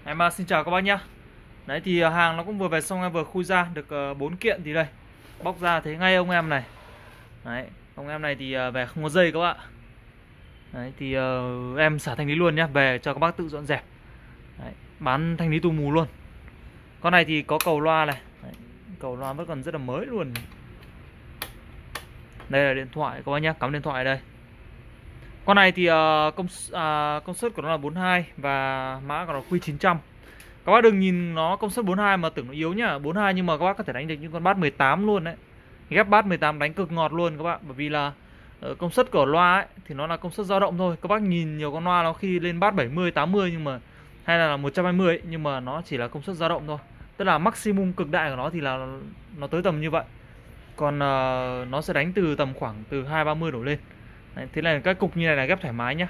Em xin chào các bác nhá. Đấy thì hàng nó cũng vừa về xong, em vừa khui ra được 4 kiện thì đây. Bóc ra thấy ngay ông em này. Đấy, ông em này thì về không có dây các bạn. Đấy thì em xả thanh lý luôn nhá, về cho các bác tự dọn dẹp. Đấy, bán thanh lý tù mù luôn. Con này thì có cầu loa này. Đấy, cầu loa vẫn còn rất là mới luôn. Đây là điện thoại các bác nhá, cắm điện thoại đây. Con này thì công suất của nó là 42 và mã của nó Q900. Các bác đừng nhìn nó công suất 42 mà tưởng nó yếu nhá. 42 nhưng mà các bác có thể đánh được những con bass 18 luôn đấy. Ghép bass 18 đánh cực ngọt luôn các bạn. Bởi vì là công suất của loa ấy thì nó là công suất dao động thôi. Các bác nhìn nhiều con loa nó khi lên bass 70, 80 nhưng mà hay là 120 ấy, nhưng mà nó chỉ là công suất dao động thôi. Tức là maximum cực đại của nó thì là nó tới tầm như vậy. Còn nó sẽ đánh từ tầm khoảng từ 230 đổ lên. Đấy, thế này các cục như này là ghép thoải mái nhá.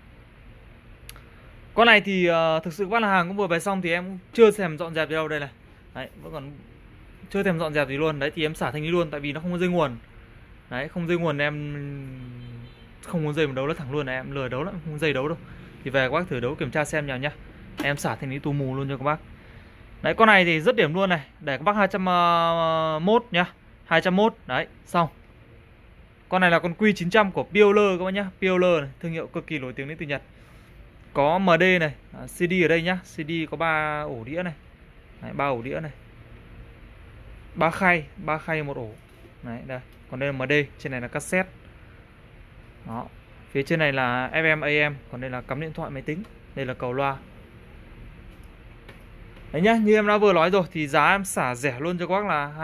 Con này thì thực sự các là hàng cũng vừa về xong thì em cũng chưa thèm dọn dẹp gì đâu đây này. Đấy, vẫn còn chưa thèm dọn dẹp gì luôn. Đấy thì em xả thanh lý luôn tại vì nó không có dây nguồn. Đấy, không dây nguồn em không có dây mà đấu nó thẳng luôn này, em lười đấu lắm, không có dây đấu đâu. Thì về các bác thử đấu kiểm tra xem nào nhá. Em xả thanh lý tù mù luôn cho các bác. Đấy, con này thì rất điểm luôn này, để các bác 201 nhá. 201, đấy, xong. Con này là con Q900 của Pioneer các bác nhá. Pioneer này, thương hiệu cực kỳ nổi tiếng đến từ Nhật. Có MD này, CD ở đây nhá. CD có 3 ổ đĩa này. Đấy, 3 ổ đĩa này. 3 khay một ổ. Đấy, đây. Còn đây là MD, trên này là cassette. Đó. Phía trên này là FM AM, còn đây là cắm điện thoại máy tính. Đây là cầu loa. Đấy nhá, như em đã vừa nói rồi thì giá em xả rẻ luôn cho các bác là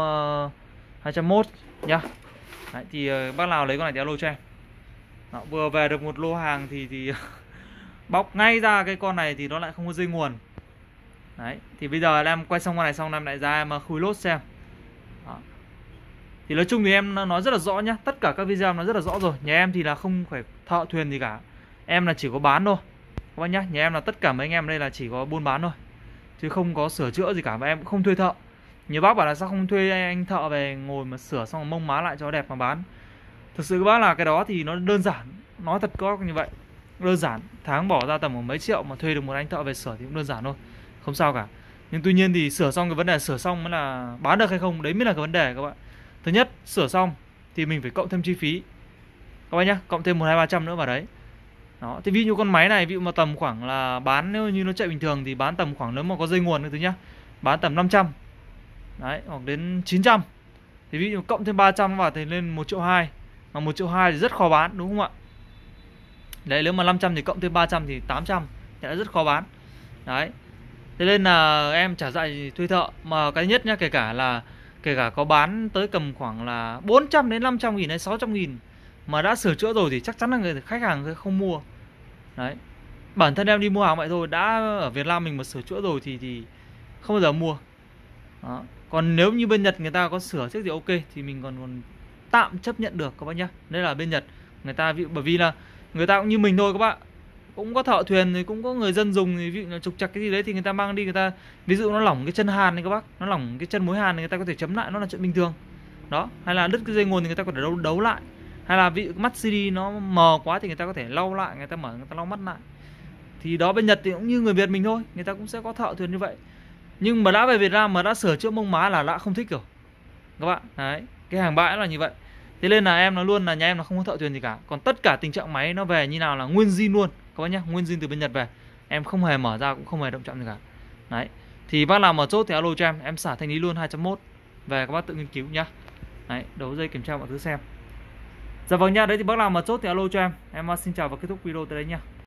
201 nhá. Đấy, thì bác nào lấy con này thì alo cho em. Đó, vừa về được một lô hàng thì bóc ngay ra cái con này thì nó lại không có dây nguồn. Đấy, thì bây giờ em quay xong con này xong em lại ra em khui lốt xem. Đó. Thì nói chung thì em nói rất là rõ nhá. Tất cả các video nó rất là rõ rồi. Nhà em thì là không phải thợ thuyền gì cả. Em là chỉ có bán thôi các bác nhá. Nhà em là tất cả mấy anh em đây là chỉ có buôn bán thôi, chứ không có sửa chữa gì cả. Và em cũng không thuê thợ. Nhiều bác bảo là sao không thuê anh thợ về ngồi mà sửa xong rồi mông má lại cho đẹp mà bán. Thực sự các bác là cái đó thì nó đơn giản. Nói thật có như vậy, đơn giản. Tháng bỏ ra tầm mấy triệu mà thuê được một anh thợ về sửa thì cũng đơn giản thôi, không sao cả. Nhưng tuy nhiên thì sửa xong, cái vấn đề sửa xong mới là bán được hay không, đấy mới là cái vấn đề các bạn. Thứ nhất, sửa xong thì mình phải cộng thêm chi phí các bạn nhá, cộng thêm 1, 2, 300 nữa vào đấy. Đó, thì ví dụ con máy này ví dụ mà tầm khoảng là bán, nếu như nó chạy bình thường thì bán tầm khoảng, nếu mà có dây nguồn cái thứ nhá, bán tầm 500. Đấy, hoặc đến 900. Thì ví dụ cộng thêm 300 vào thì lên 1,2 triệu. Mà 1,2 triệu thì rất khó bán đúng không ạ? Đấy, nếu mà 500 thì cộng thêm 300 thì 800 thì đã rất khó bán. Đấy. Thế nên là em trả dạy thuê thợ. Mà cái nhất nhá, kể cả có bán tới tầm khoảng là 400 đến 500 nghìn hay 600 nghìn mà đã sửa chữa rồi thì chắc chắn là khách hàng sẽ không mua. Đấy. Bản thân em đi mua hàng vậy thôi, đã ở Việt Nam mình mà sửa chữa rồi thì không bao giờ mua. Đó. Còn nếu như bên Nhật người ta có sửa chiếc gì ok thì mình còn tạm chấp nhận được các bác nhá. Đây là bên Nhật người ta bởi vì là người ta cũng như mình thôi các bạn, cũng có thợ thuyền thì cũng có người dân dùng, thì ví dụ là trục trặc cái gì đấy thì người ta mang đi, người ta ví dụ nó lỏng cái chân hàn này các bác, nó lỏng cái chân mối hàn này, người ta có thể chấm lại, nó là chuyện bình thường. Đó, hay là đứt cái dây nguồn thì người ta có thể đấu lại, hay là ví dụ mắt CD nó mờ quá thì người ta có thể lau lại, người ta mở, người ta lau mắt lại. Thì đó, bên Nhật thì cũng như người Việt mình thôi, người ta cũng sẽ có thợ thuyền như vậy. Nhưng mà đã về Việt Nam mà đã sửa chữa mông má là đã không thích rồi các bạn. Đấy, cái hàng bãi là như vậy. Thế nên là em nói luôn là nhà em là không có thợ thuyền gì cả. Còn tất cả tình trạng máy nó về như nào là nguyên zin luôn các bác nhá, nguyên zin từ bên Nhật về. Em không hề mở ra, cũng không hề động chạm gì cả. Đấy. Thì bác nào mà chốt thì alo cho em xả thanh lý luôn 201 về, các bác tự nghiên cứu nhá. Đấy, đấu dây kiểm tra mọi thứ xem. Dạ vâng nhá, đấy thì bác nào mà chốt thì alo cho em. Em xin chào và kết thúc video tới đây nhá.